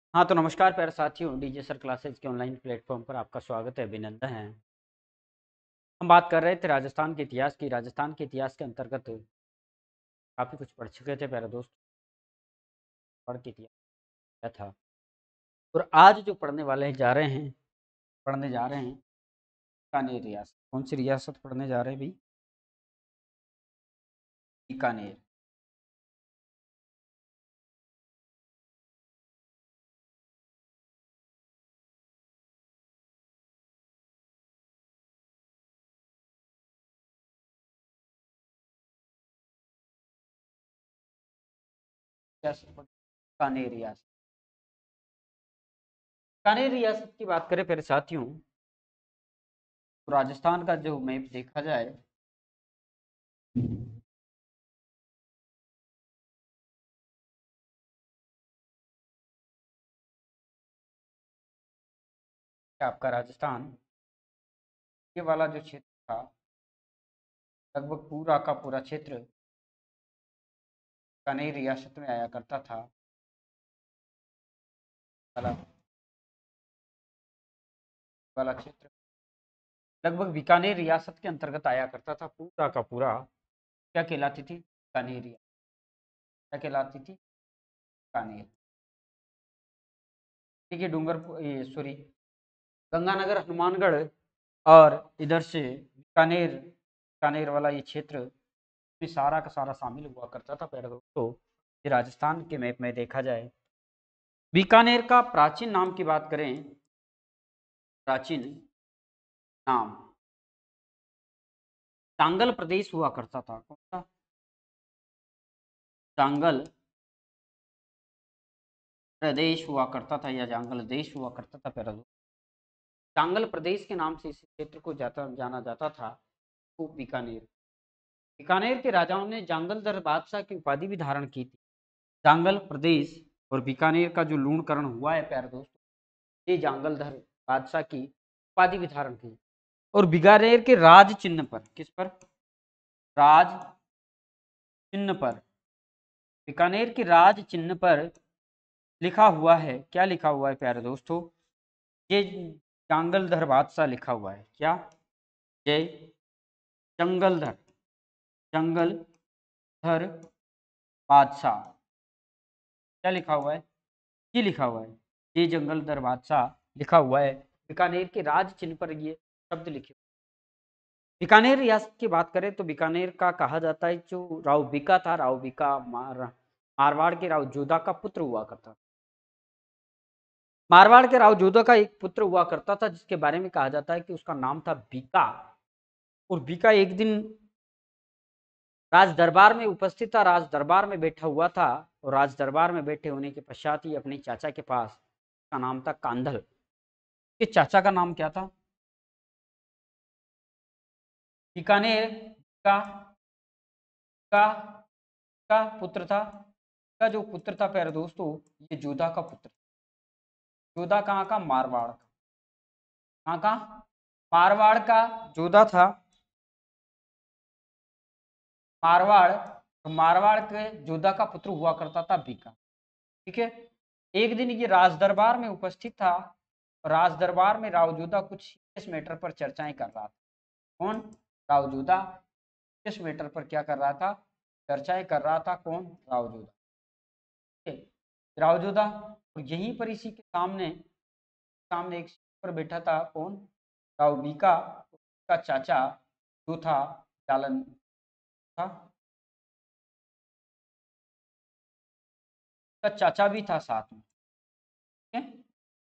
हाँ, तो नमस्कार प्यारे साथियों, डीजे सर क्लासेज के ऑनलाइन प्लेटफॉर्म पर आपका स्वागत है, अभिनंदन है। हम बात कर रहे थे राजस्थान के इतिहास की। राजस्थान के इतिहास के अंतर्गत काफ़ी कुछ पढ़ चुके थे प्यारे दोस्त। पढ़ के इतिहास क्या था और आज जो पढ़ने जा रहे हैं बीकानेर रियासत। कौन सी रियासत पढ़ने जा रहे हैं भाई? बीकानेर। बीकानेर रियासत। बीकानेर रियासत की बात करें प्यारे साथियों, तो राजस्थान का जो मैप देखा जाए, आपका राजस्थान ये वाला जो क्षेत्र था, लगभग पूरा का पूरा क्षेत्र बीकानेर रियासत में आया करता था। वाला वाला क्षेत्र लगभग बीकानेर रियासत के अंतर्गत आया करता था। पूरा का पूरा क्या कहलाती थी? बीकानेर रियासत। क्या कहलाती थी? बीकानेर। ठीक है, सॉरी, गंगानगर, हनुमानगढ़ और इधर से बीकानेर, बीकानेर वाला ये क्षेत्र में सारा का सारा शामिल हुआ करता था प्यारे दोस्तों। ये राजस्थान के मैप में देखा जाए, बीकानेर का प्राचीन नाम की बात करें, प्राचीन नाम जांगल प्रदेश हुआ करता था। कौन सा? जांगल प्रदेश हुआ करता था या जांगल देश हुआ करता था प्यारे दोस्तों। जांगल प्रदेश के नाम से इस क्षेत्र को जाना जाता था। तो बीकानेर, बीकानेर के राजाओं ने जांगलधर बादशाह की उपाधि भी धारण की थी। जांगल प्रदेश और बीकानेर का जो लूणकरण हुआ है प्यारे दोस्तों, ये जांगलधर बादशाह की उपाधि भी धारण की। और बीकानेर के राज चिन्ह पर, किस पर? राज चिन्ह पर, बीकानेर के राज चिन्ह पर लिखा हुआ है, क्या लिखा हुआ है प्यारे दोस्तों? ये जांगलधर बादशाह लिखा हुआ है। क्या? जय जंगलधर, जंगलधर बादशाह। क्या लिखा हुआ है? ये लिखा हुआ है, ये जंगलधर बादशाह लिखा हुआ है। बीकानेर के राज चिन्ह पर ये शब्द लिखे। बीकानेर रियासत की बात करें तो बीकानेर का कहा जाता है, जो राव बीका था, राव बीका मारवाड़ के राव जोधा का पुत्र हुआ करता। मारवाड़ के राव जोधा का एक पुत्र हुआ करता था, जिसके बारे में कहा जाता है कि उसका नाम था बीका। और बीका एक दिन राज दरबार में उपस्थित था, राज दरबार में बैठा हुआ था। और राज दरबार में बैठे होने के पश्चात ही अपने चाचा के पास, का नाम था कांधल, के चाचा का नाम क्या था? बीकानेर का का का पुत्र था। का जो पुत्र था प्यारे दोस्तों, ये जोधा का पुत्र। जोधा कहाँ का? मारवाड़ का। कहाँ का? मारवाड़ का जोधा था। मारवाड़, तो मारवाड़ के जोधा का पुत्र हुआ करता था बीका। ठीक है। एक दिन ये राज दरबार में उपस्थित था। राज दरबार में राव जोधा कुछ सीरियस मैटर पर चर्चाएं कर रहा था। कौन? राव जोधा किस मैटर पर क्या कर रहा था? चर्चाएं कर रहा था। कौन? राव जोधा। ठीक है? राव जोधा। और यहीं पर इसी के सामने, सामने एक सीट पर बैठा था। कौन? राव बीका। का चाचा जो था जालन था, का चाचा भी था साथ में। ठीक है?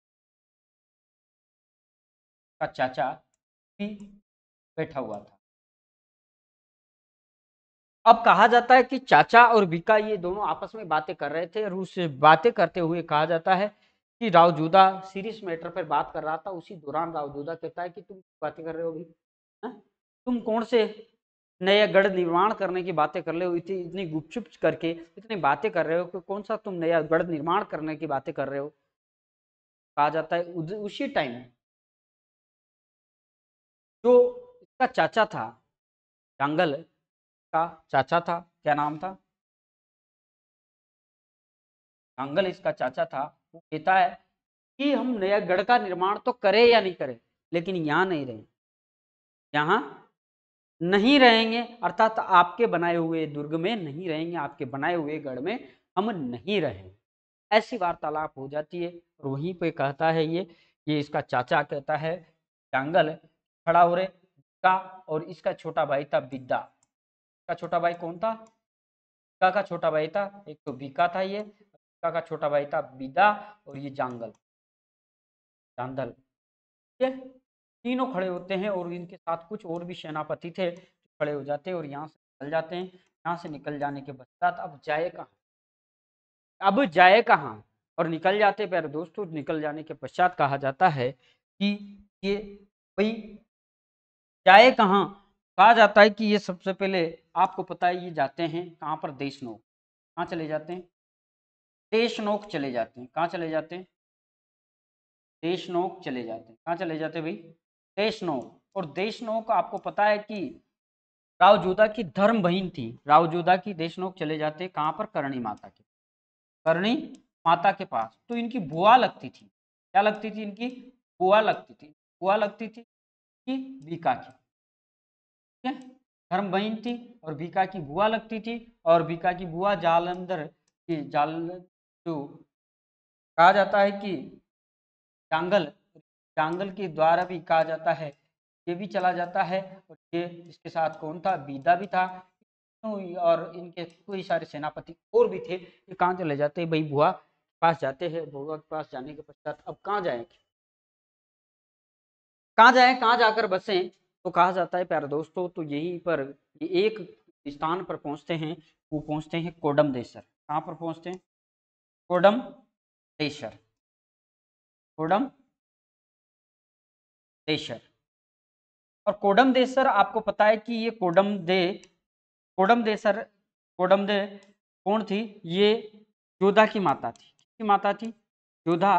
का चाचा भी बैठा हुआ था। अब कहा जाता है कि चाचा और बीका ये दोनों आपस में बातें कर रहे थे, और उस बातें करते हुए कहा जाता है कि राव जोधा सीरियस मैटर पर बात कर रहा था। उसी दौरान राव जोधा कहता है कि तुम बातें कर रहे हो अभी, हाँ? तुम कौन से नए गढ़ निर्माण करने की बातें कर रहे हो? इतनी इतनी गुपचुप करके इतनी बातें कर रहे हो कि कौन सा तुम नया गढ़ निर्माण करने की बातें कर रहे हो? कहा जाता है उसी टाइम जो इसका चाचा था, जंगल का चाचा था, क्या नाम था? जांगल इसका चाचा था, वो कहता है कि हम नया गढ़ का निर्माण तो करें या नहीं करें, लेकिन यहाँ नहीं रहे, यहाँ नहीं रहेंगे, अर्थात आपके बनाए हुए दुर्ग में नहीं रहेंगे, आपके बनाए हुए गढ़ में हम नहीं रहेंगे। ऐसी वार्तालाप हो जाती है और वहीं पे कहता है ये इसका चाचा कहता है जांगल खड़ा हो रे का, और इसका छोटा भाई था बिद्दा। इसका छोटा भाई कौन था? बीका का छोटा भाई था, एक तो बीका था ये, बीका का छोटा भाई था बिदा, और ये जांगल जांदल, ये तीनों खड़े होते हैं और इनके साथ कुछ और भी सेनापति थे, खड़े हो जाते हैं और यहाँ से निकल जाते हैं। यहाँ से निकल जाने के पश्चात अब जाए कहाँ, अब जाए कहाँ, और निकल जाते प्यारे दोस्तों। निकल जाने के पश्चात कहा जाता है कि ये भाई जाए कहाँ, कहा जाता है कि ये सबसे पहले आपको पता है ये जाते हैं कहाँ पर, देशनोक। कहाँ चले जाते हैं? देशनोक चले जाते हैं। कहाँ चले जाते हैं? देशनोक चले जाते हैं। कहाँ चले जाते हैं भाई? देशनोक। और देशनोक आपको पता है कि राव जोधा की धर्म बहन थी। राव जोधा की देशनोक चले जाते हैं कहाँ पर? करणी माता के, करणी माता के पास। तो इनकी बुआ लगती थी। क्या लगती थी इनकी? बुआ लगती थी। बुआ लगती थी कि बीका की, ठीक है, धर्म बहन थी और बीका की बुआ लगती थी। और बीका की बुआ जालंधर की जो कहा जाता है कि जांगल, जांगल के द्वारा भी कहा जाता है, ये भी चला जाता है। और ये इसके साथ कौन था? बीदा भी था। और इनके कई सारे सेनापति और भी थे। ये कहाँ चले जाते हैं भाई? बुआ पास जाते हैं। बुआ के पास जाने के पश्चात अब कहाँ जाएंगे, कहाँ जाए, कहाँ जाकर बसे? तो कहा जाता है प्यारे दोस्तों, तो यहीं पर ये एक स्थान पर पहुंचते हैं, वो पहुंचते हैं कोडम देसर। कहाँ पर पहुंचते हैं? कोडम देसर, कोडम देसर। और कोडम देसर आपको पता है कि ये कोडम देसर, कोडम दे कौन थी? ये योधा की माता थी। किसकी माता थी? योधा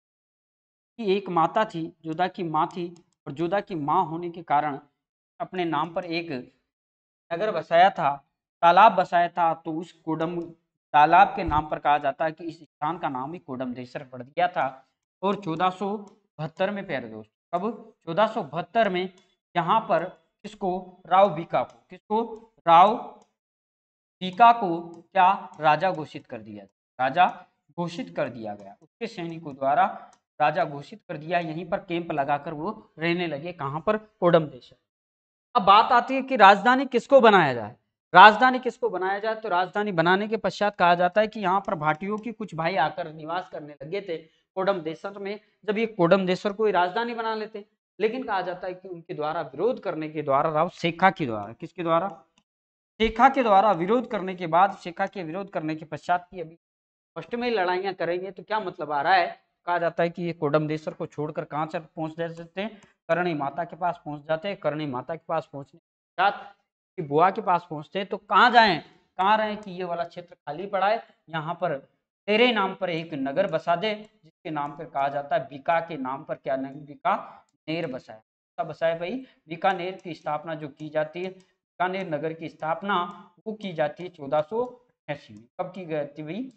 की एक माता थी, जोधा की माँ थी। और जोधा की माँ होने के कारण अपने नाम पर एक नगर बसाया था, तालाब बसाया था। तो उस कोडम तालाब के नाम पर कहा जाता है कि इस स्थान का नाम ही कोडमदेसर पड़ दिया था। और 1472 में प्यारे दोस्त, कब? 1472 में यहाँ पर किसको? राव बीका को, किसको? राव बीका को क्या राजा घोषित कर दिया? राजा घोषित कर दिया गया, उसके सैनिकों द्वारा राजा घोषित कर दिया। यहीं पर कैंप लगाकर वो रहने लगे। कहाँ पर? कोडम देश। अब बात आती है कि राजधानी किसको बनाया जाए। राजधानी किसको बनाया जाए? तो राजधानी बनाने के पश्चात कहा जाता है कि यहाँ पर भाटियों की कुछ भाई आकर निवास करने लगे थे कोडम देशर में। जब ये कोडम देशर को राजधानी बना लेते, लेकिन कहा जाता है कि उनके द्वारा विरोध करने के द्वारा, राव शेखा के द्वारा, किसके द्वारा? शेखा के द्वारा विरोध करने के बाद, शेखा के विरोध करने के पश्चात की अभी फर्स्ट में लड़ाइयां करेंगे तो क्या मतलब आ रहा है? कहा जाता है कि ये कोडमदेसर को छोड़कर कहां से पहुंच जाते हैं? करणी माता के पास पहुंच जाते हैं। करणी माता के पास पहुंचने के बाद कि बुआ के पास पहुंचते हैं तो कहाँ जाएं, कहाँ रहे कि ये वाला क्षेत्र खाली पड़ा है, यहाँ पर तेरे नाम पर एक नगर बसा दे, जिसके नाम पर कहा जाता है बीका के नाम पर क्या नगर? बीकानेर बसाया। क्या बसाया भाई? बीकानेर की स्थापना जो की जाती है, बीकानेर नगर की स्थापना वो की जाती है 1488 में। कब की गई थी भाई?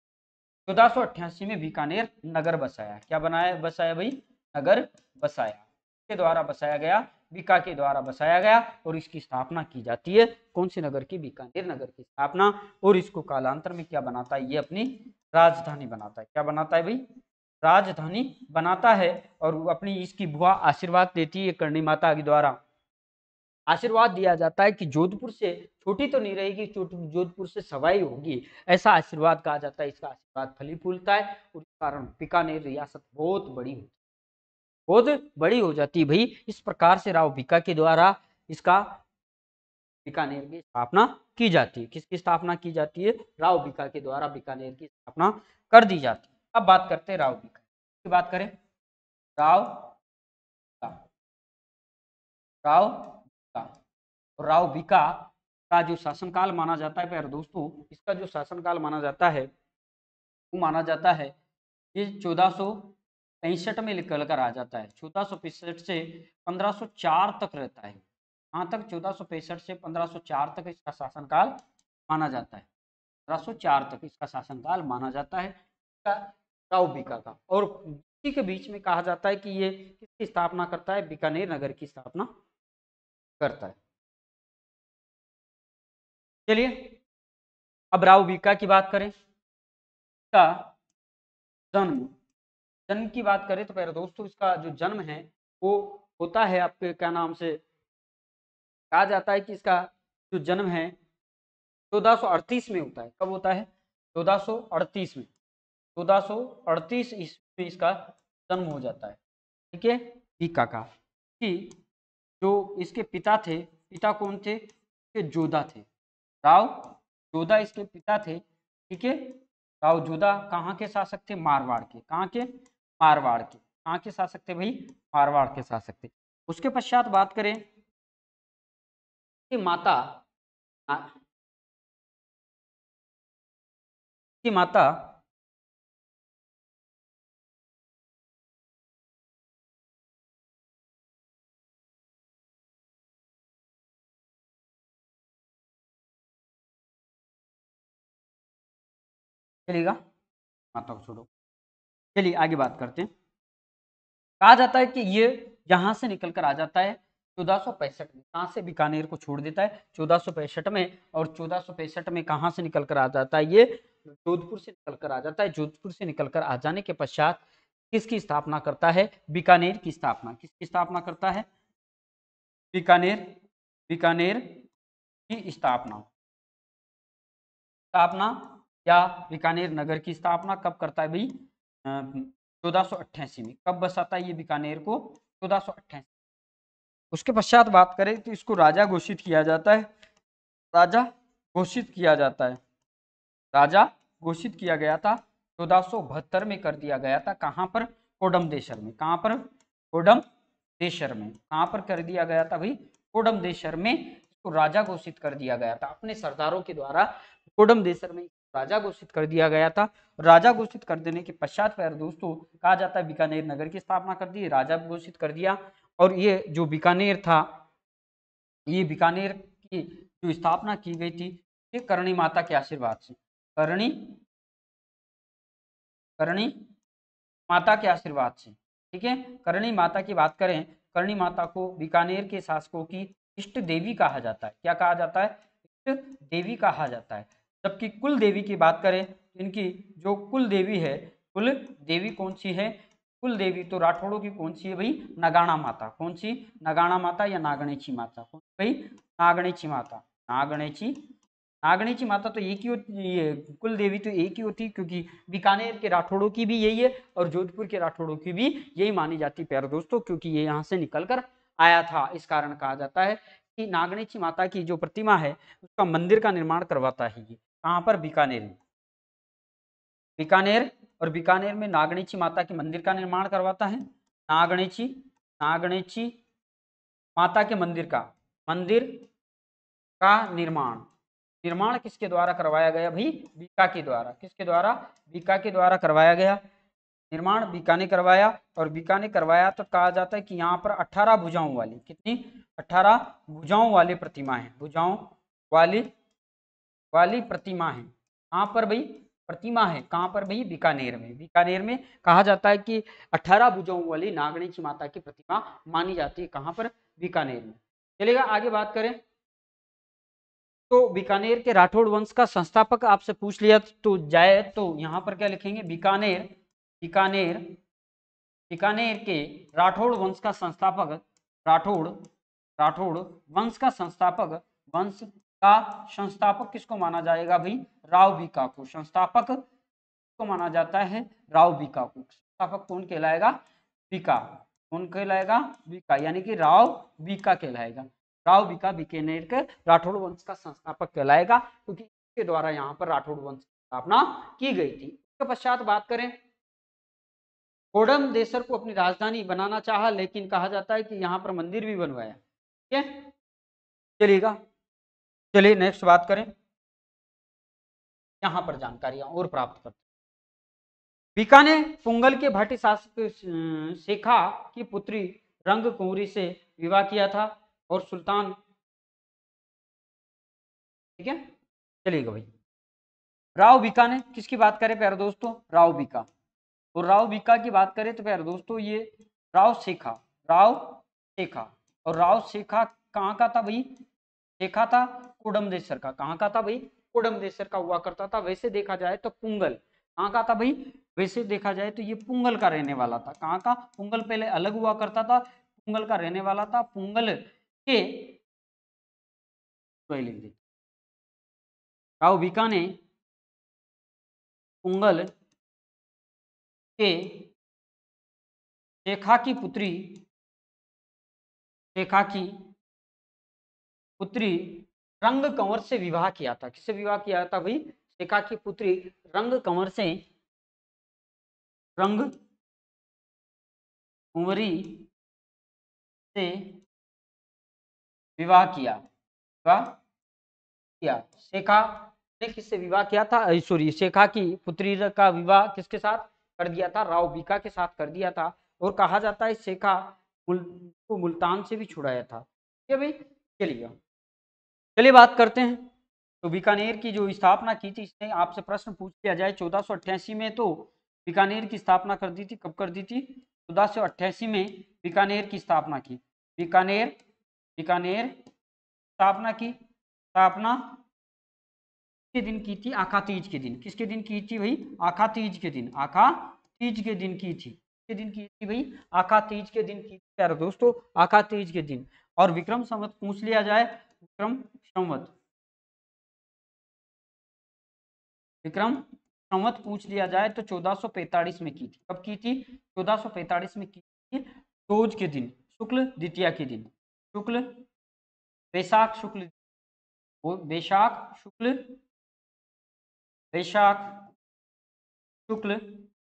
1488 में बीकानेर नगर बसाया। क्या बनाया? बसाया भाई? नगर बसाया, के द्वारा बसाया गया, बीका के द्वारा बसाया गया। और इसकी स्थापना की जाती है कौन से नगर की? बीकानेर नगर की स्थापना। और इसको कालांतर में क्या बनाता है? ये अपनी राजधानी बनाता है। क्या बनाता है भाई? राजधानी बनाता है। और अपनी इसकी बुआ आशीर्वाद देती है करणी माता के द्वारा, आशीर्वाद दिया जाता है कि जोधपुर से छोटी तो नहीं रहेगी, जोधपुर से सवाई होगी, ऐसा आशीर्वाद कहा जाता है। इसका आशीर्वाद फली फूलता है और इस कारण बीकानेर रियासत बहुत बड़ी हो जाती है भाई। इस प्रकार से राव बीका के द्वारा इसका बीकानेर की स्थापना की जाती है। किसकी स्थापना की जाती है? राव बीका के द्वारा बीकानेर की स्थापना कर दी जाती है। अब बात करते हैं राव बीका की, बात करें राव राव बीका। राव बीका का जो शासनकाल माना जाता है प्यारे दोस्तों, इसका जो शासनकाल माना जाता है वो माना जाता है ये 1465 में निकल कर आ जाता है। 1465 से 1504 तक रहता है। कहाँ तक? 1465 से 1504 तक इसका शासनकाल माना जाता है। 1504 तक इसका शासनकाल माना जाता है। का, राव बीका का। और इसी के बीच में कहा जाता है कि ये किसकी स्थापना करता है, बीकानेर नगर की स्थापना करता है। चलिए अब राव बीका की बात करें, इसका जन्म, जन्म की बात करें तो प्यारे दोस्तों इसका जो जन्म है वो होता है आपके क्या नाम से, कहा जाता है कि इसका जो जन्म है 1438 में होता है। कब होता है, 1438 में, 1438 ईस्वी में इसका जन्म हो जाता है। ठीक है, बीका का, कि जो इसके पिता थे, पिता कौन थे, इसके जोधा थे, राव जोधा इसके पिता थे। ठीक है, राव जोधा कहाँ के शासक थे, मारवाड़ के, कहाँ के, मारवाड़ के, कहाँ के शासक थे भाई, मारवाड़ के शासक थे। उसके पश्चात बात करें कि माता, की माता चलेगा, माता को छोड़ो, चलिए आगे बात करते हैं। कहा जाता है कि ये यहां से निकलकर आ जाता है 1465 में, कहां से, बीकानेर को छोड़ देता है 1465 में, और 1465 में कहां से निकलकर आ जाता है, ये जोधपुर से निकलकर आ जाता है। जोधपुर से निकलकर आ जाने के पश्चात किसकी स्थापना करता है, बीकानेर की स्थापना, किसकी स्थापना करता है, बीकानेर, बीकानेर की स्थापना, स्थापना या बीकानेर नगर की स्थापना कब करता है भाई, 1488 में। कब बसाता है ये बीकानेर को, 1488। उसके पश्चात बात करें तो इसको राजा घोषित किया जाता है, राजा घोषित किया जाता है, राजा घोषित किया गया था 1472 में कर दिया गया था। कहां पर, कोडमदेशर में, कहां पर, कोडमदेशर में, कहां पर कर दिया गया था भाई, कोडमदेशर में इसको राजा घोषित कर दिया गया था अपने सरदारों के द्वारा। कोडमदेशर में राजा घोषित कर दिया गया था। राजा घोषित कर देने के पश्चात प्यारे दोस्तों कहा जाता है बीकानेर नगर की स्थापना कर दी, राजा घोषित कर दिया। और ये जो बीकानेर था, ये बीकानेर की जो स्थापना की गई थी ये करणी माता के आशीर्वाद से, करणी, करणी माता के आशीर्वाद से। ठीक है, करणी माता की बात करें, करणी माता को बीकानेर के शासकों की इष्ट देवी कहा जाता है। क्या कहा जाता है, इष्ट देवी कहा जाता है। जबकि कुल देवी की बात करें, इनकी जो कुल देवी है, कुल देवी कौन सी है, कुल देवी तो राठौड़ों की कौन सी है भाई, नगाणा माता। कौन सी, नगाणा माता या नागणेची माता, कौन सी भाई, नागणेची माता, नागणेची, नागणेची माता तो एक ही होती है, कुल देवी तो एक ही होती है, क्योंकि बीकानेर के राठौड़ों की भी यही है और जोधपुर के राठौड़ों की भी यही मानी जाती है प्यारे दोस्तों, क्योंकि ये यहाँ से निकलकर आया था। इस कारण कहा जाता है कि नागणेची माता की जो प्रतिमा है उसका मंदिर का निर्माण करवाता है ये, कहाँ पर, बीकानेर में, बीकानेर। और बीकानेर में नागणेची माता के मंदिर का निर्माण करवाता है, नागणेची, नागणेची माता के मंदिर का, मंदिर का निर्माण, निर्माण किसके द्वारा करवाया गया भाई, बीका के द्वारा, किसके द्वारा, बीका के द्वारा करवाया गया, निर्माण बीका ने करवाया। और बीका ने करवाया तो कहा जाता है कि यहाँ पर 18 भुजाओं वाली, कितनी, 18 भुजाओं वाली प्रतिमा है, भुजाओं वाली, वाली प्रतिमा है। कहाँ पर भाई, प्रतिमा है कहाँ पर भाई, बीकानेर में, बीकानेर में कहा जाता है कि 18 भुजाओं वाली नागणेची माता की प्रतिमा मानी जाती है, कहाँ पर, बीकानेर में। चलिएगा आगे बात करें तो बीकानेर के राठौड़ वंश का संस्थापक आपसे पूछ लिया तो जाए तो यहाँ पर क्या लिखेंगे, बीकानेर, बीकानेर, बीकानेर के राठौड़ वंश का संस्थापक, राठौड़, राठौड़ वंश का संस्थापक, वंश का संस्थापक किसको माना जाएगा भाई, राव बीका को, संस्थापक को माना जाता है राव बीका को। संस्थापक कौन कहलाएगा, बीका, कौन कहलाएगा, बीका, यानी कि राव बीका कहलाएगा। राव बीका बीकानेर के राठौड़ वंश का संस्थापक कहलाएगा, क्योंकि इसके द्वारा यहाँ पर राठौड़ वंश की स्थापना की गई थी। इसके पश्चात बात करें, कोडम देशर को अपनी राजधानी बनाना चाहा, लेकिन कहा जाता है कि यहाँ पर मंदिर भी बनवाया। ठीक है, चलिएगा, चलिए नेक्स्ट बात करें, यहाँ पर जानकारियां और प्राप्त करते। बीका ने पुंगल के भाटी शासक शेखा की पुत्री रंग कुंवरी से विवाह किया था और सुल्तान, ठीक है, चलिएगा भाई, राव बीकानेर किसकी बात करें प्यारे दोस्तों, राव बीका। और राव बीका की बात करें तो प्यारे दोस्तों ये राव शेखा, राव शेखा। और राव शेखा कहाँ का था भाई, शेखा था कोडमदेसर का। कहाँ का था भाई, कोडमदेसर का हुआ करता था। वैसे देखा जाए तो पुंगल कहाँ का था भाई, वैसे देखा जाए तो ये पुंगल का रहने वाला था। कहाँ का, पुंगल पहले अलग हुआ करता था, पुंगल का रहने वाला था। पुंगल के लिख दे, राव बीका ने पुंगल के शेखा की पुत्री, शेखा की पुत्री रंग कंवर से विवाह किया था। किससे विवाह किया था भाई, शेखा की पुत्री रंग कंवर से, रंग कुंवरी से विवाह किया, विवाह किया। शेखा ने किससे विवाह किया था, सॉरी, शेखा की पुत्री का विवाह किसके साथ कर दिया था, राव बीका के साथ कर दिया था। और कहा जाता है शेखा को मुल्तान से भी छुड़ाया था। ठीक है भाई, चलिए चलिए बात करते हैं। तो बीकानेर की जो स्थापना की थी, इसने आपसे प्रश्न पूछ लिया जाए 1488 में, तो बीकानेर की स्थापना कर दी थी। कब कर दी थी, 1488 में बीकानेर की स्थापना की। बीकानेर, बीकानेर स्थापना की, स्थापना के दिन की थी, आखा तीज के दिन। किसके दिन की थी भाई, आखा तीज के दिन, आखा तीज के दिन की थी। किसके दिन की थी भाई, आखा तीज के दिन की थी प्यारे दोस्तों, आखा तीज के दिन। और विक्रम संवत पूछ लिया जाए, विक्रम संवत, विक्रम संवत पूछ लिया जाए तो 1445 में की थी। कब की थी, 1445 में की थी, दोज के दिन, शुक्ल द्वितीया के दिन, शुक्ल वैशाख शुक्ल, वैशाख शुक्ल, वैशाख शुक्ल,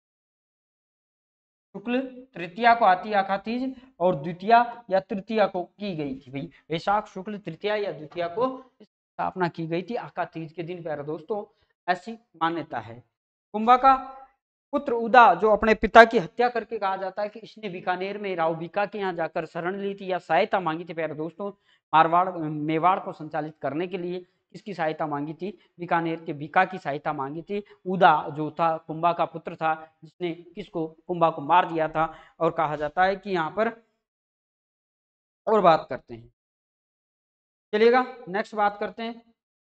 शुक्ल तृतीया को आती आखा तीज, और द्वितीया या तृतीया को की गई थी भाई, वैशाख शुक्ल तृतीया या द्वितीया को स्थापना की गई थी आखा तीज के दिन प्यारे दोस्तों, ऐसी मान्यता है। कुंभा का पुत्र उदा जो अपने पिता की हत्या करके कहा जाता है कि इसने बीकानेर में राव बीका के यहाँ जाकर शरण ली थी या सहायता मांगी थी प्यारे दोस्तों, मारवाड़ मेवाड़ को संचालित करने के लिए किसकी सहायता मांगी थी, बीकानेर के बीका की सहायता मांगी थी। उदा जो था कुंभा का पुत्र था, जिसने किसको, कुंभा को मार दिया था। और कहा जाता है कि यहाँ पर और बात करते हैं, चलिएगा नेक्स्ट बात करते हैं।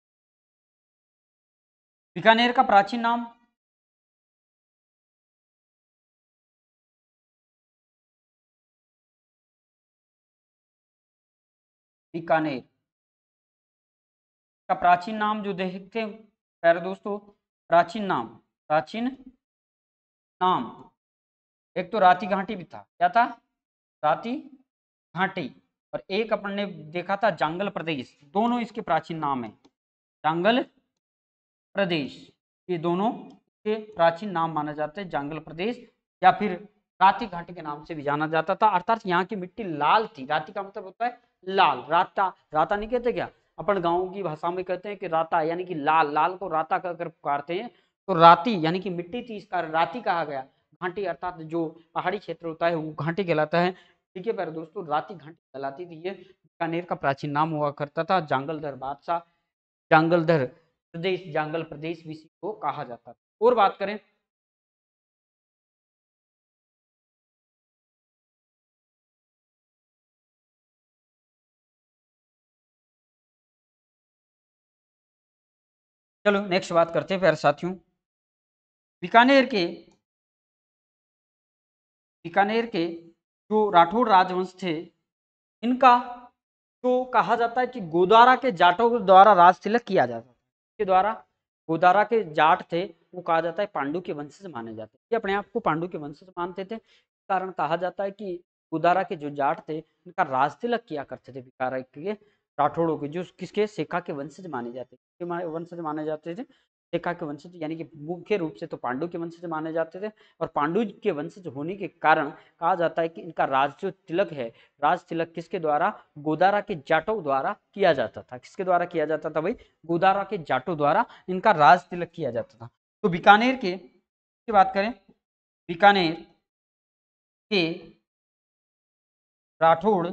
बीकानेर का प्राचीन नाम, बीकानेर का प्राचीन नाम जो देखते हैं प्यारे दोस्तों, प्राचीन नाम, प्राचीन नाम, एक तो राती घाटी भी था, क्या था, राती घाटी। और एक अपन ने देखा था जांगल प्रदेश, दोनों इसके प्राचीन नाम है, जांगल प्रदेश, ये दोनों के प्राचीन नाम माना जाता है, जांगल प्रदेश या फिर राती घाटी के नाम से भी जाना जाता था। अर्थात यहाँ की मिट्टी लाल थी, राती का मतलब होता है लाल, राता, राता नहीं कहते क्या, अपन गाँव की भाषा में कहते हैं कि राता यानी कि लाल, लाल को राता कहकर पुकारते हैं। तो राती यानी कि मिट्टी थी, इसका राती कहा गया। घाटी अर्थात जो पहाड़ी क्षेत्र होता है वो घाटी कहलाता है। ठीक है प्यारे दोस्तों, राती घाटी कहलाती थी ये। बीकानेर का प्राचीन नाम हुआ करता था जांगलधर बादशाह, जांगलधर प्रदेश, जांगल प्रदेश भी को कहा जाता था। और बात करें, चलो नेक्स्ट बात करते हैं प्यारे साथियों। बीकानेर के, बीकानेर के जो राठौर राजवंश थे, इनका तो कहा जाता है कि गोदारा के जाटों द्वारा राज तिलक किया जाता था, के द्वारा, गोदारा के जाट थे वो कहा जाता है पांडु के वंशज माने जाते, ये अपने आप को पांडु के वंशज मानते थे। इस कारण कहा जाता है कि गोदारा के जो जाट थे इनका राज तिलक किया करते थे बीकारा के राठौड़ों के, जो किसके, शेखा के वंशज माने जाते, वंशज माने जाते थे, शेखा के वंशज, यानी कि मुख्य रूप से तो पांडु के वंशज माने जाते थे। और पांडु के वंशज होने के कारण कहा जाता है कि इनका राज जो तिलक है, राज तिलक किसके द्वारा, गोदारा के जाटों द्वारा किया जाता था। किसके द्वारा किया जाता था भाई, गोदारा के जाटों द्वारा इनका राज तिलक किया जाता था। तो बीकानेर के की बात करें, बीकानेर के राठौड़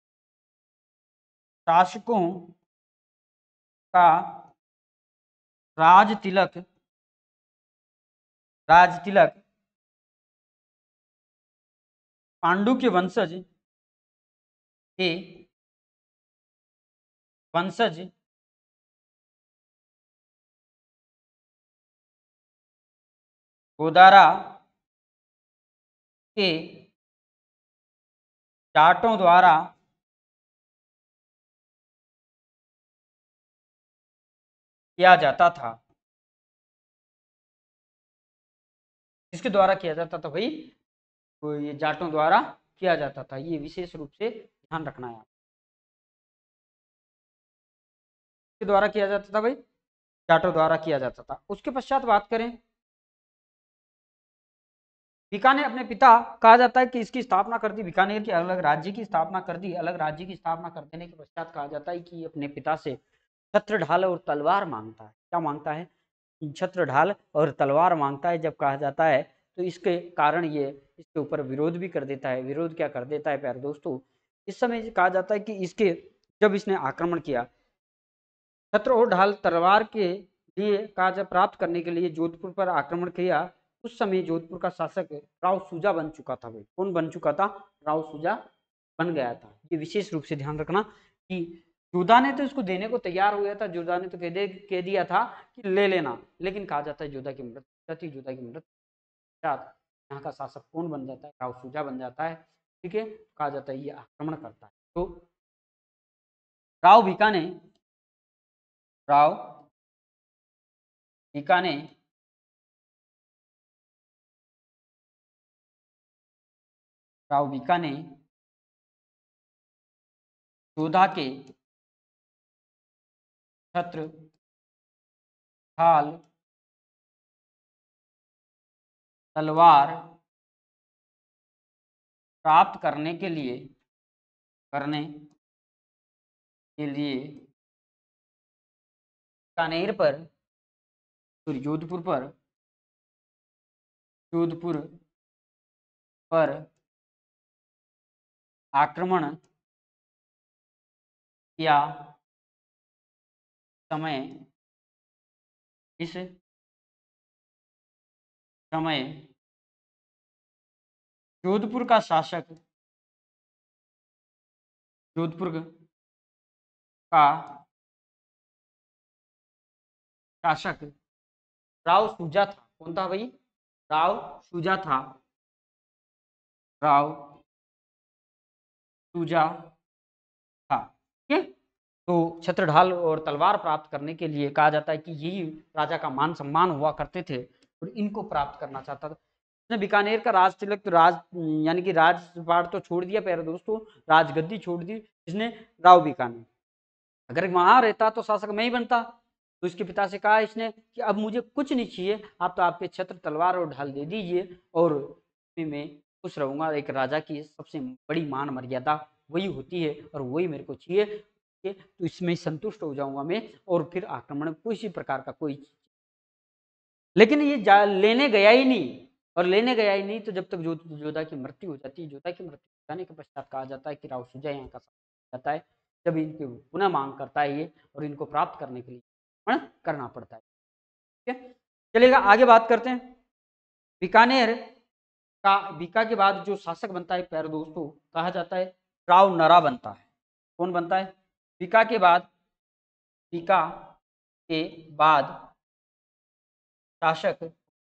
शासकों का राज तिलक पांडु के वंशज गोदारा के जाटों द्वारा किया जाता था। किसके द्वारा किया जाता था भाई? तो ये जाटों द्वारा किया जाता था, ये विशेष रूप से ध्यान रखना है। के द्वारा किया जाता था भाई? जाटों द्वारा किया जाता था। उसके पश्चात बात करें, बीकानेर अपने पिता, कहा जाता है कि इसकी स्थापना कर दी, बीकानेर के अलग राज्य की स्थापना कर दी। अलग राज्य की स्थापना कर देने के पश्चात कहा जाता है कि अपने पिता से छत्र ढाल और तलवार मांगता है। क्या मांगता है? छत्र ढाल और तलवार मांगता है। जब कहा जाता है तो इसके कारण ये इसके ऊपर विरोध भी कर देता है। विरोध क्या कर देता है प्यारे दोस्तों? इस समय कहा जाता है कि इसके जब इसने आक्रमण किया, छत्र और ढाल तलवार के लिए कहा, जब प्राप्त करने के लिए जोधपुर पर आक्रमण किया, उस समय जोधपुर का शासक राव सूजा बन चुका था। भाई कौन बन चुका था? राव सूजा बन गया था। ये विशेष रूप से ध्यान रखना कि जोधा ने तो इसको देने को तैयार हो गया था। जोधा ने तो कह दिया था कि ले लेना, लेकिन कहा जाता है जोधा की मृत्यु जोधा की मृत्यु यहाँ का शासक कौन बन जाता है? राव सूजा बन जाता है। ठीक है, कहा जाता है ये आक्रमण करता है। तो राव बीका ने जोधा के छत्र ढाल तलवार प्राप्त करने के लिए बीकानेर पर, जोधपुर पर आक्रमण किया। इस समय जोधपुर का शासक राव सूजा था। कौन था भाई? राव सूजा था। राव सूजा था। ठीक है, तो छत्र ढाल और तलवार प्राप्त करने के लिए कहा जाता है कि यही राजा का मान सम्मान हुआ करते थे और इनको प्राप्त करना चाहता था। इसने बीकानेर का राज तिलक तो यानी कि राजपाट तो छोड़ दिया प्यारे दोस्तों, राजगद्दी छोड़ दी। इसने राव बीकानेर, अगर वहां रहता तो शासक मैं ही बनता। तो इसके पिता से कहा इसने कि अब मुझे कुछ नहीं चाहिए, आप तो आपके छत्र तलवार और ढाल दे दीजिए और मैं खुश रहूंगा। एक राजा की सबसे बड़ी मान मर्यादा वही होती है और वही मेरे को चाहिए, तो इसमें संतुष्ट हो जाऊंगा मैं और फिर आक्रमण किसी प्रकार का कोई। लेकिन ये लेने गया ही नहीं, और लेने गया ही नहीं तो जब तक जोधा की मृत्यु हो जाती है। जोधा की मृत्यु हो जाने के पश्चात कहा जाता है कि राव सूजा यहाँ का जाता है, जब इनकी पुनः मांग करता है ये और इनको प्राप्त करने के लिए करना पड़ता है। ठीक है, चलिएगा आगे बात करते हैं। बीकानेर का बीका के बाद जो शासक बनता है प्यारे दोस्तों, कहा जाता है राव नरा बनता है। कौन बनता है? बीका के बाद शासक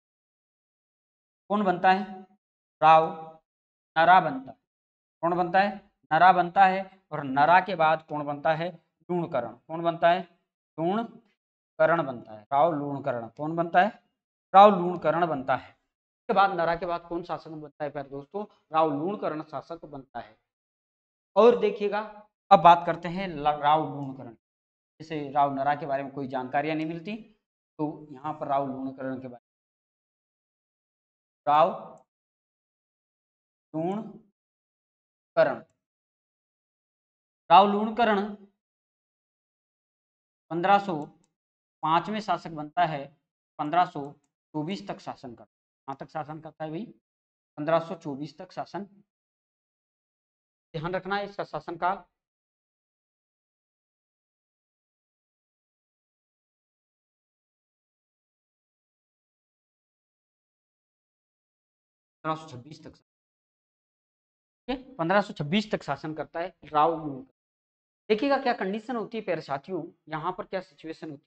कौन बनता है? राव नरा बनता है। कौन बनता है? नरा बनता है। और नरा के बाद कौन बनता है? लूणकरण। कौन बनता है? लूणकरण बनता है। राव लूणकरण कौन बनता है? राव लूणकरण बनता है। इसके बाद नरा के बाद कौन शासक बनता है प्यारे दोस्तों? राव लूणकरण शासक बनता है। और देखिएगा, अब बात करते हैं राव लूणकरण। जैसे राव नरा के बारे में कोई जानकारियां नहीं मिलती, तो यहाँ पर राव लूणकरण के बारे में, राव लूणकरण, राव लूणकरण 1505 में शासक बनता है। 1524 तक शासन करता है। कहाँ तक शासन करता है भाई? 1524 तक शासन। ध्यान रखना है इसका शासनकाल। 1526 तक, 1526 तक शासन करता है राव लूणकरण। देखिएगा क्या कंडीशन होती है प्यारे साथियों, यहाँ पर क्या सिचुएशन होती है।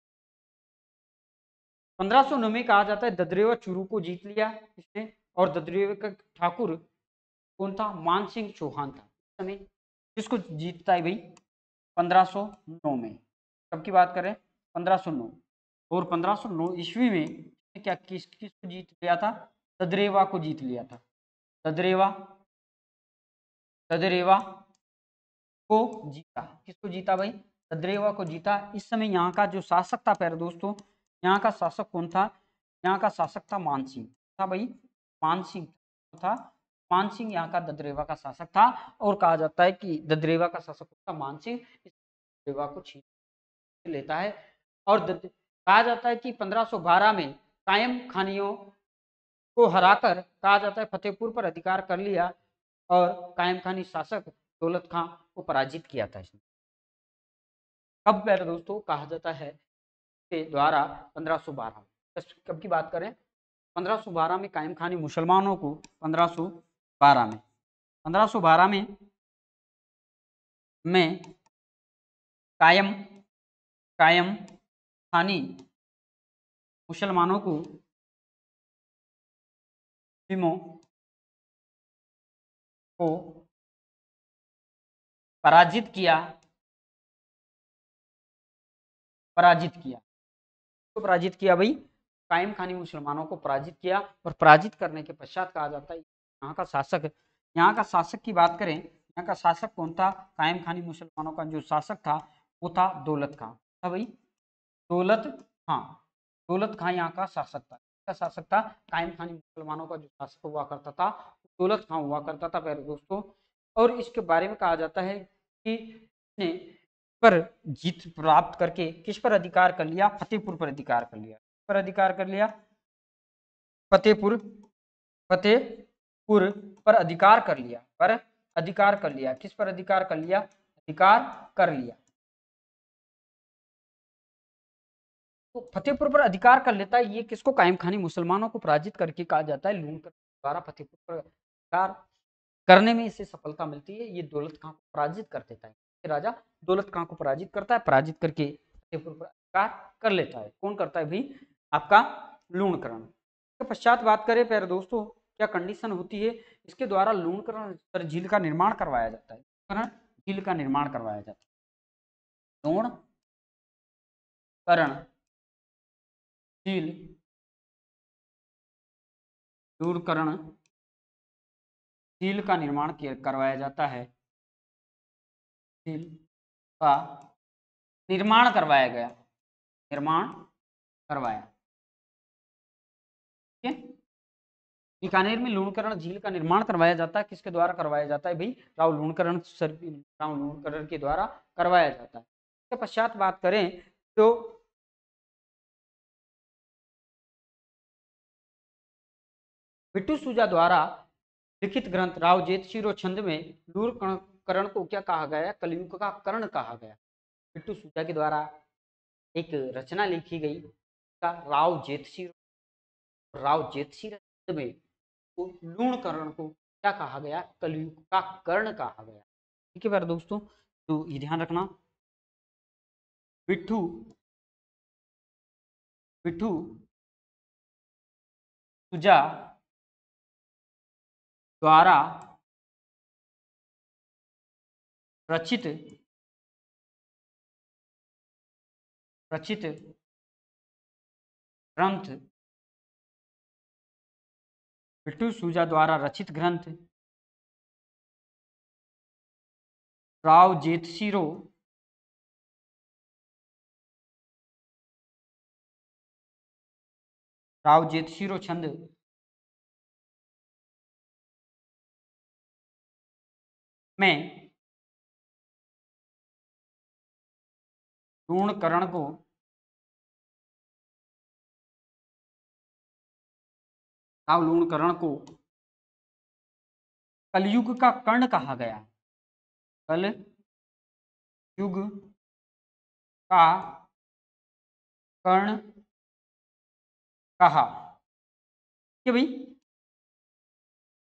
1509 में कहा जाता है ददरेवा चूरू को जीत लिया इसने, और ददरेवा का ठाकुर कौन था, मान सिंह चौहान था। इस समय किसको जीतता है भाई, 1509 में। कब की बात करें, 1509। और 1509 ईस्वी में क्या किसको जीत लिया था, ददरेवा को जीत लिया था। ददरेवा ददरेवा को जीता, किसको जीता भाई, ददरेवा को जीता। इस समय यहाँ का जो शासक था प्यारे दोस्तों, यहाँ का शासक कौन था, यहाँ का शासक था मानसिंह था भाई, मानसिंह था। मानसिंह यहाँ का ददरेवा का शासक था, और कहा जाता है कि ददरेवा का शासक था मानसिंह, ददरेवा को छीन लेता है। और कहा जाता है कि 1512 में कायम खानियों को हराकर कहा जाता है फतेहपुर पर अधिकार कर लिया, और कायम खानी शासक दौलत खां को पराजित किया था इसने। कब प्यारे दोस्तों, कहा जाता है के द्वारा 1512। कब की बात करें, 1512 में कायम खानी मुसलमानों को 1512 में 1512 में कायम कायम खानी मुसलमानों को मुस्लिमों को पराजित किया तो पराजित किया भाई, कायम खानी मुसलमानों को पराजित किया। और पराजित करने के पश्चात कहा जाता है यहाँ का शासक की बात करें, यहाँ का शासक कौन था, कायम खानी मुसलमानों का जो शासक था वो था दौलत खां था भाई, दौलत खां। दौलत खां यहाँ का शासक था। कायम खानी मुसलमानों का जो शासक हुआ करता था दौलत खां हुआ करता था प्यारे दोस्तों। और इसके बारे में कहा जाता है कि इसने पर जीत प्राप्त करके किस पर अधिकार कर लिया, फतेहपुर पर अधिकार कर लिया। पर अधिकार कर लिया, फतेहपुर फतेहपुर पर अधिकार कर लिया, किस पर अधिकार कर लिया, अधिकार कर लिया। तो फतेहपुर पर अधिकार कर लेता है, ये किसको, कायम खानी मुसलमानों को पराजित करके कहा जाता है लूणकरण द्वारा फतेहपुर पर अधिकार करने में इसे सफलता मिलती है। ये दौलत खां को पराजित कर देता है, राजा दौलत खां को पराजित करता है, पराजित करके फतेहपुर पर अधिकार कर लेता है। कौन करता है भाई, आपका लूणकरण। इसके पश्चात बात करें प्यारे दोस्तों, क्या कंडीशन होती है, इसके द्वारा लूणकरण झील का निर्माण करवाया जाता है, झील का निर्माण करवाया जाता है, लूणकरण झील लूणकरण झील का निर्माण करवाया जाता है, झील का निर्माण करवाया गया, निर्माण करवाया, ठीक है। बीकानेर में लूणकरण झील का निर्माण करवाया जाता है, किसके द्वारा करवाया जाता है भाई, राव लूणकरण के द्वारा करवाया जाता है। इसके पश्चात बात करें तो बिट्टू सूजा द्वारा लिखित ग्रंथ राव जेतशिरो छंद में लूणकरण को क्या कहा गया, कलयुग का कर्ण कहा गया। बिट्टू सूजा के द्वारा एक रचना लिखी गई राव जेतशिरो छंद में तो लूणकरण को क्या कहा गया, कलयुग का कर्ण कहा गया। ठीक है प्यारे दोस्तों, तो ये ध्यान रखना, बिट्टू बिट्टू सूजा द्वारा रचित रचित ग्रंथ बिट्टू सूजा द्वारा रचित ग्रंथ राव जेतशिरो छंद में लूणकरण को कलयुग का कर्ण कहा गया, कलयुग का कर्ण कहा कि भाई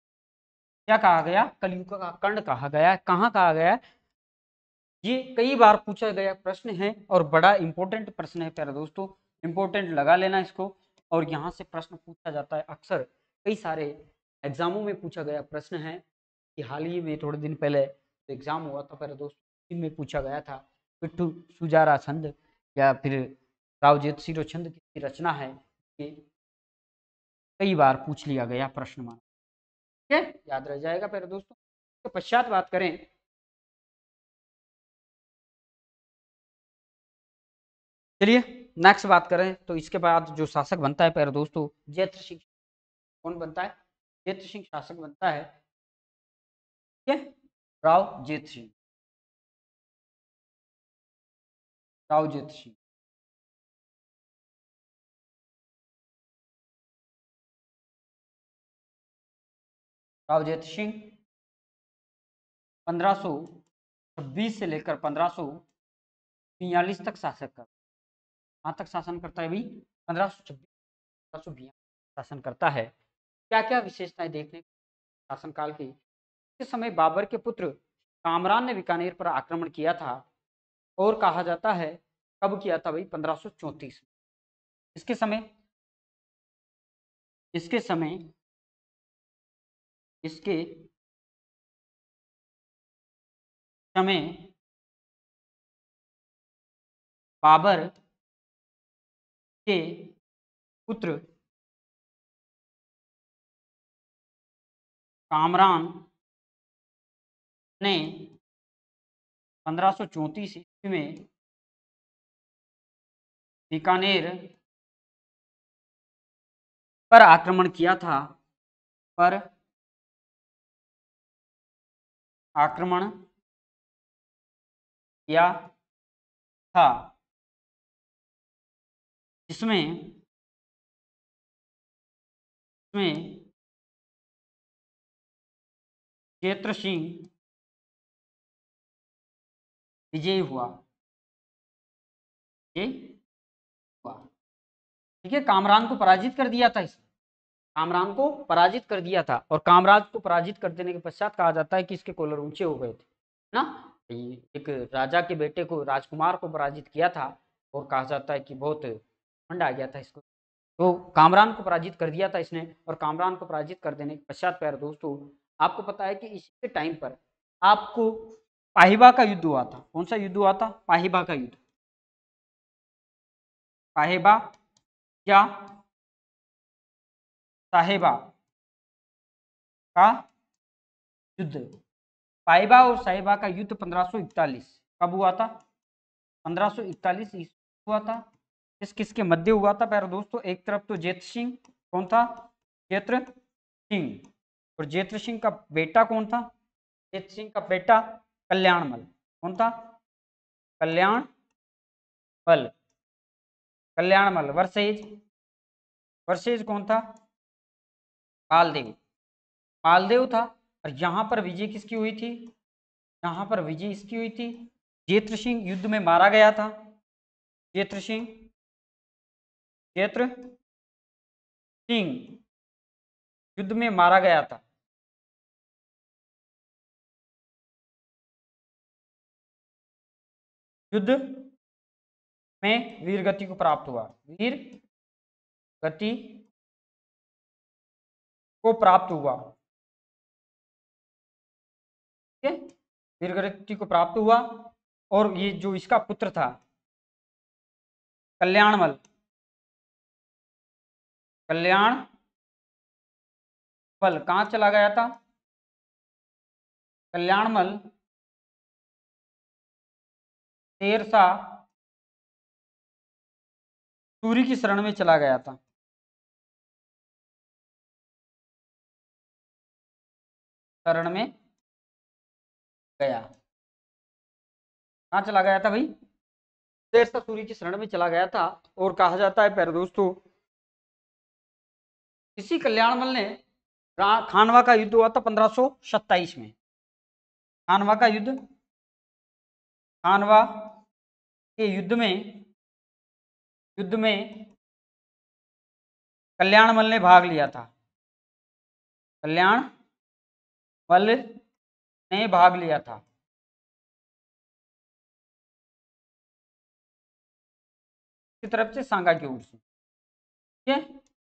क्या कहा गया, कलयुग का कर्ण कहा गया। कहाँ कहा गया, ये कई बार पूछा गया प्रश्न है और बड़ा इंपॉर्टेंट प्रश्न है प्यारे दोस्तों, इंपॉर्टेंट लगा लेना इसको। और यहाँ से प्रश्न पूछा जाता है अक्सर, कई सारे एग्जामों में पूछा गया प्रश्न है कि हाल ही में थोड़े दिन पहले एग्जाम हुआ था प्यारे दोस्तों, इनमें पूछा गया था पिट्ठू सुजारा छंद या फिर राव जेतसिरो छंद किसकी रचना है, ये कई बार पूछ लिया गया प्रश्न माना, ठीक है, याद रह जाएगा प्यारे दोस्तों। तो पश्चात बात करें, चलिए नेक्स्ट बात करें तो इसके बाद जो शासक बनता है प्यारे दोस्तों, जैत्र सिंह। कौन बनता है, जैत्र सिंह शासक बनता है, ठीक है, राव जेत सिंह, राव जेत सिंह। राव जेत सिंह 1526 से लेकर 1542 तक शासक कर, कहाँ तक शासन करता है भाई, 1526 शासन करता है। क्या क्या विशेषताएं देखने शासनकाल की, इस समय बाबर के पुत्र कामरान ने बीकानेर पर आक्रमण किया था, और कहा जाता है कब किया था भाई, 1534 में। इसके समय, इसके समय, इसके समय बाबर के पुत्र कामरान ने 1534 ईस्वी में बीकानेर पर आक्रमण किया था, पर आक्रमण किया था, जिसमें जैत्र सिंह विजयी हुआ, विजयी हुआ, ठीक है, कामरान को पराजित कर दिया था इसने, कामरान को पराजित कर दिया था। और कामराज को पराजित कर देने के पश्चात कहा जाता है कि इसके कॉलर ऊंचे हो गए थे ना, एक राजा के बेटे को, राजकुमार को पराजित किया था, और कहा जाता है कि बहुत ठंड आ गया था इसको, तो कामरान को पराजित कर दिया था इसने। और कामरान को पराजित कर देने के पश्चात प्यारे दोस्तों, आपको पता है कि इसी टाइम पर आपको पाहिबा का युद्ध हुआ था। कौन सा युद्ध हुआ था, पाहिबा का युद्ध, पाहिबा या साहेबा का युद्ध। पाइबा और साहिबा का युद्ध 1541 कब हुआ था, 1541 ईस्वी हुआ था। किस किसके मध्य हुआ था प्यारे दोस्तों, एक तरफ तो जैत्र सिंह, कौन था, जैत्र सिंह, और जैत्र सिंह का बेटा कौन था, जैत्र सिंह का बेटा कल्याणमल, कौन था, कल्याण बल, कल्याणमल वर्सेज, वर्सेज कौन था, मालदेव, मालदेव था। और यहाँ पर विजय किसकी हुई थी, यहाँ पर विजय इसकी हुई थी, जैत्र सिंह युद्ध में मारा गया था, जैत्र सिंह, जैत्र सिंह युद्ध में मारा गया था। युद्ध में वीर गति को प्राप्त हुआ, वीर गति को प्राप्त हुआ, ठीक है, वीर गति को प्राप्त हुआ। और ये जो इसका पुत्र था कल्याणमल, कल्याण बल कहाँ चला गया था, कल्याणमल शेरशाह सूरी की शरण में चला गया था, शरण में गया, कहाँ चला गया था भाई, शेरशाह सूरी की शरण में चला गया था। और कहा जाता है प्यारे दोस्तों, इसी कल्याणमल ने खानवा का युद्ध हुआ था 1527 में, खानवा का युद्ध, खानवा के युद्ध में कल्याणमल ने भाग लिया था, कल्याणमल मल ने भाग लिया था। की तरफ से, सांगा की ओर से, ठीक है।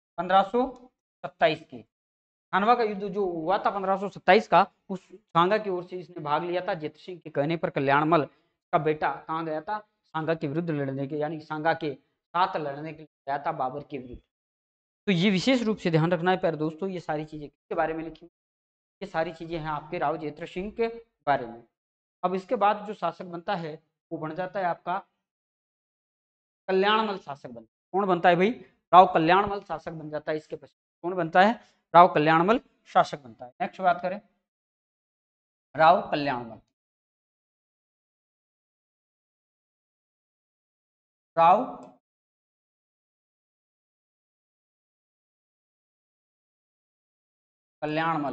1527 के खानवा का युद्ध जो हुआ था 1527 का, उस सांगा की ओर से इसने भाग लिया था। जेत सिंह के कहने पर कल्याणमल का बेटा कहाँ गया था? सांगा के विरुद्ध लड़ने के, यानी सांगा के साथ लड़ने के लिए गया था बाबर के विरुद्ध। तो ये विशेष रूप से ध्यान रखना है प्यारे दोस्तों। ये सारी चीजें किसके बारे में लिखी? ये सारी चीजें हैं आपके राव जेत्र सिंह के बारे में। अब इसके बाद जो शासक बनता है वो बन जाता है आपका कल्याणमल शासक बनता है। कौन बनता है भाई? राव कल्याणमल शासक बन जाता है। इसके पश्चात कौन बनता है? राव कल्याणमल शासक बनता है। नेक्स्ट बात करें, राव कल्याणमल। राव कल्याणमल,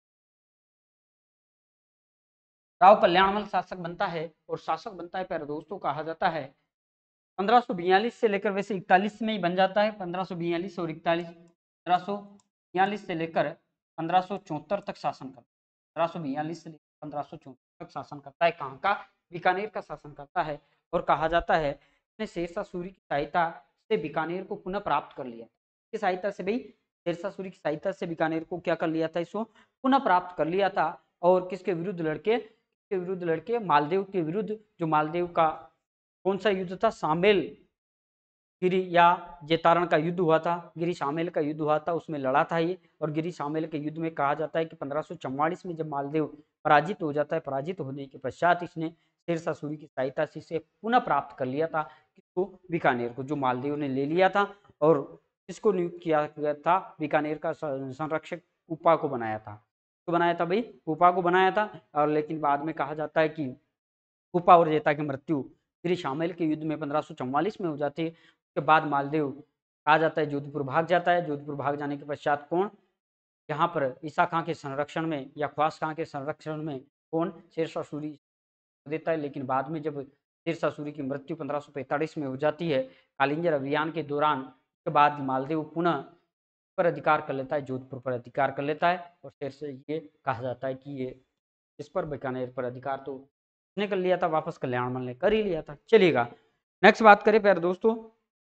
राव कल्याणमल शासक बनता है। और शासक बनता है प्यारे दोस्तों, कहा जाता है 1542 से लेकर, वैसे 41 में ही बन जाता है। 1542 और 41, 1542 से लेकर 1574 तक शासन करता है। 1542 से लेकर 1574 तक शासन करता है। कहाँ का? बीकानेर का शासन करता है। और कहा जाता है उसने शेरशाह सूरी की सहायता से बीकानेर को पुनः प्राप्त कर लिया। किसकी सहायता से भाई? शेरशाह सूरी की सहायता से बीकानेर को क्या कर लिया था? इसको पुनः प्राप्त कर लिया था। और किसके विरुद्ध लड़के? किसके विरुद्ध लड़के? मालदेव के विरुद्ध। जो मालदेव का कौन सा युद्ध था? सामेल गिरी या जेतारण का युद्ध हुआ था। गिरी शामेल का युद्ध हुआ था, उसमें लड़ा था ये। और गिरी शामेल के युद्ध में कहा जाता है कि 1544 में जब मालदेव पराजित हो जाता है, पराजित होने के पश्चात इसने शेरशाह सूरी की सहायता से इसे पुनः प्राप्त कर लिया था। किसको? बीकानेर को, जो मालदेव ने ले लिया था। और किसको नियुक्त किया गया था? बीकानेर का संरक्षक उपा को बनाया था। तो बनाया था भाई? उपा को बनाया था। और लेकिन बाद में कहा जाता है कि उपा और जेता की मृत्यु श्री शामिल के युद्ध में 1544 में हो जाती है। उसके बाद मालदेव कहा जाता है जोधपुर भाग जाता है। जोधपुर भाग जाने के पश्चात कौन यहाँ पर ईसा खां के संरक्षण में या ख्वास खां के संरक्षण में कौन? शेरशाह सूरी देता है। लेकिन बाद में जब शेरशाह सूरी की मृत्यु 1545 में हो जाती है कालिंजर अभियान के दौरान, उसके बाद मालदेव पुनः पर अधिकार कर लेता है, जोधपुर पर अधिकार कर लेता है। और शेरशाह, ये कहा जाता है कि ये इस पर बीकानेर पर अधिकार तो ने कर लिया था, वापस कल्याणमल ने कर ही लिया था। चलिएगा नेक्स्ट बात करें प्यारे दोस्तों।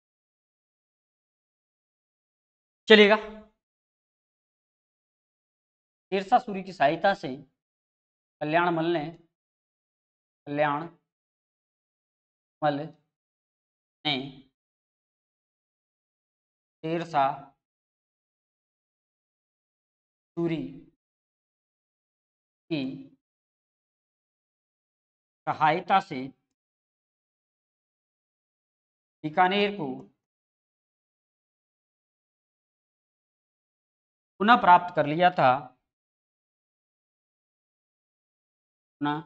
चलिएगा, शेरशाह सूरी की सहायता से कल्याणमल ने शेरशाह सूरी की सहायता से बीकानेर को पुनः प्राप्त कर लिया था। पुनः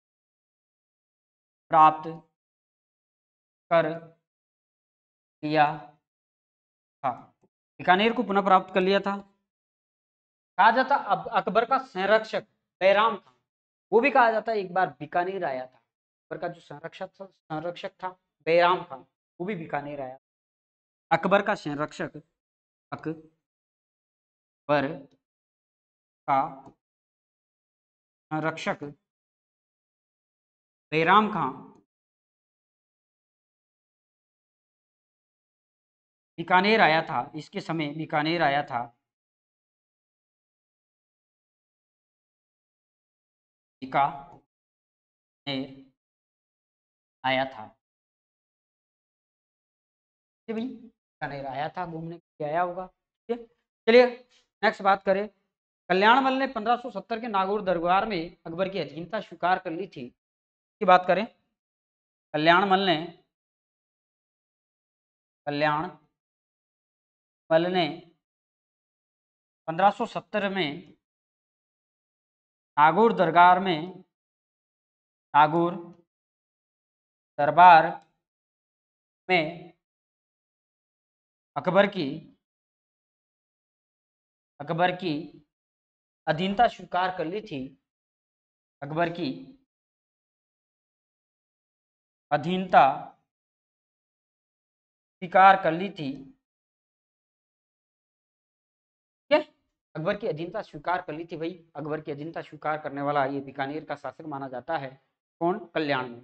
प्राप्त कर लिया था। बीकानेर को पुनः प्राप्त कर लिया था। कहा जाता अब अकबर का संरक्षक बैराम खान, वो भी कहा जाता है एक बार बीकानेर आया था। अकबर का जो संरक्षक था बैराम खान, वो भी बीकानेर आया। अकबर का संरक्षक, अकबर का संरक्षक बैराम खान बीकानेर आया था। इसके समय बीकानेर आया था। बीकानेर आया था। भाई बीकानेर आया था, घूमने के लिए आया होगा। ठीक है, चलिए नेक्स्ट बात करें। कल्याणमल ने 1570 के नागौर दरबार में अकबर की अधीनता स्वीकार कर ली थी। की बात करें, कल्याणमल ने कल्याणमल ने 1570 में नागौर दरबार में नागौर दरबार में अकबर की अधीनता स्वीकार कर ली थी। अकबर की अधीनता स्वीकार कर ली थी। ठीक है, अकबर की अधीनता स्वीकार कर ली थी भाई। अकबर की अधीनता स्वीकार करने वाला ये बीकानेर का शासक माना जाता है कौन? कल्याणमल।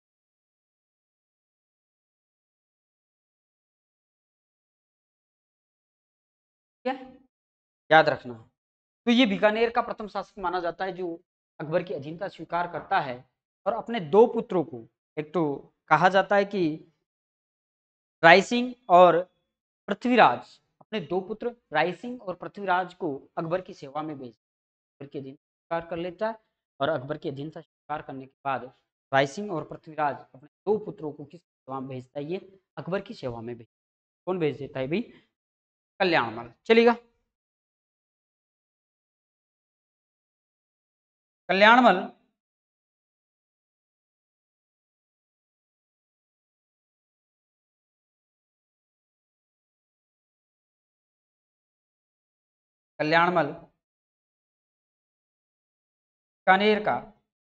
ठीक है, याद रखना। तो ये बीकानेर का प्रथम शासक माना जाता है जो अकबर की अधीनता स्वीकार करता है और अपने दो पुत्रों को, एक तो कहा जाता है कि राय सिंह और पृथ्वीराज, अपने दो पुत्र राय सिंह और पृथ्वीराज को अकबर की सेवा में भेज, अकबर की अधीनता स्वीकार कर लेता है। और अकबर की अधीनता स्वीकार करने के बाद राय सिंह और पृथ्वीराज अपने दो पुत्रों को किस सेवा में भेजता है? ये अकबर की सेवा में भेज, कौन भेज देता है भाई? कल्याणमल। चलेगा। कल्याणमल कल्याणमल बीकानेर का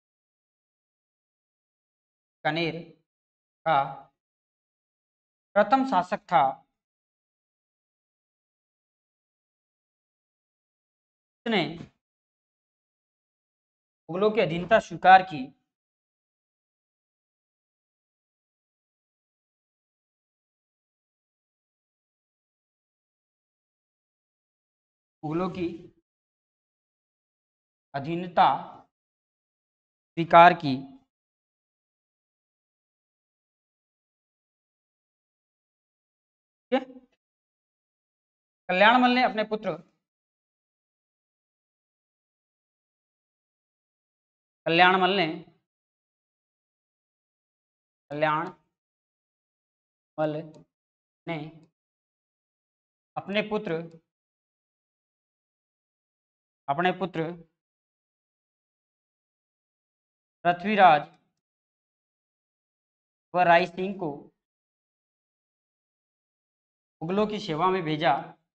बीकानेर का प्रथम शासक था उसने मुगलों की अधीनता स्वीकार की, मुगलों की अधीनता स्वीकार की। ठीक है, कल्याणमल ने अपने पुत्र कल्याणमल ने कल्याणमल ने अपने पुत्र अपने पुत्र पृथ्वीराज व राय सिंह को मुगलों की सेवा में भेजा।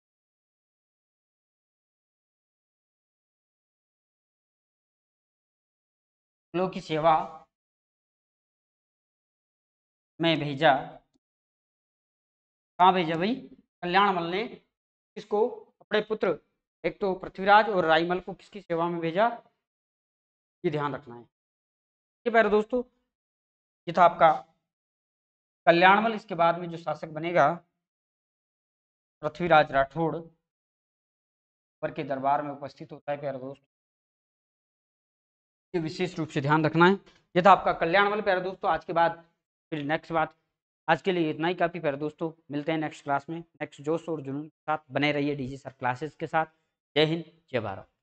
मुगलों की सेवा में भेजा। कहाँ भेजा भाई? कल्याणमल ने किसको? अपने पुत्र, एक तो पृथ्वीराज और राईमल को किसकी सेवा में भेजा? ये ध्यान रखना है। ये प्यारे दोस्तों, ये था आपका कल्याणमल। इसके बाद में जो शासक बनेगा पृथ्वीराज राठौड़, अकबर के दरबार में उपस्थित होता है प्यारे दोस्त, ये विशेष रूप से ध्यान रखना है। ये था आपका कल्याणमल प्यारे दोस्तों। आज के बाद फिर नेक्स्ट बात, आज के लिए इतना ही काफ़ी प्यारे दोस्तों। मिलते हैं नेक्स्ट क्लास में नेक्स्ट जोश और जुनून के साथ। बने रहिए डीजी सर क्लासेस के साथ। जय हिंद, जय भारत।